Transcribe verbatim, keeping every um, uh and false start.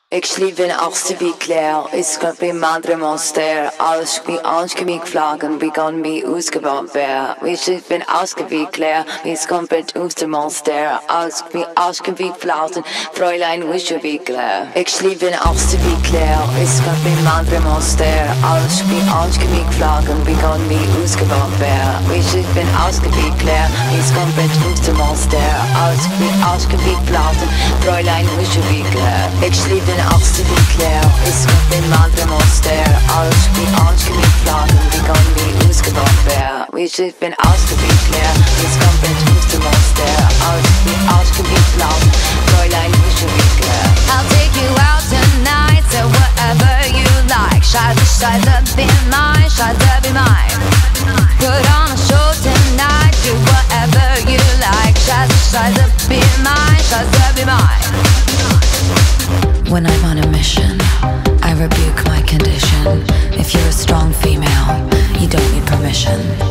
Ik sliep in Achtste Claire, ik schat bij Madre Monster, als wie angevlagen, begon wie ausgebaut wäre. Wir sliep in Achtste Claire, ich schat bei Ostermonster, als wie angevlagen, Fräulein Wischewigler. Ik sliep in Achtste Claire, ik schat bij Madre Monster, als wie angevlagen, begon wie ausgebaut wäre. Wir sliep in Achtste Claire, ich schat bei Ostermonster, als wie angevlagen, Fräulein Wischewigler. Ik sliep in Achtste Claire, is schat bij Madre Monster, als wie angevlagen, begon wie ausgebaut wäre. Wir sliep in Achtste Claire, is schat bei Ostermonster, als wie angevlagen, Fräulein Wischewigler. I'll take you out tonight, so whatever you like. Scheiße, Scheiße, be mine, Scheiße, be mine. Put on a show tonight, do whatever you like. Scheiße, Scheiße, be mine, Scheiße, be mine. When I'm on a mission, I rebuke my condition. If you're a strong female, you don't need permission.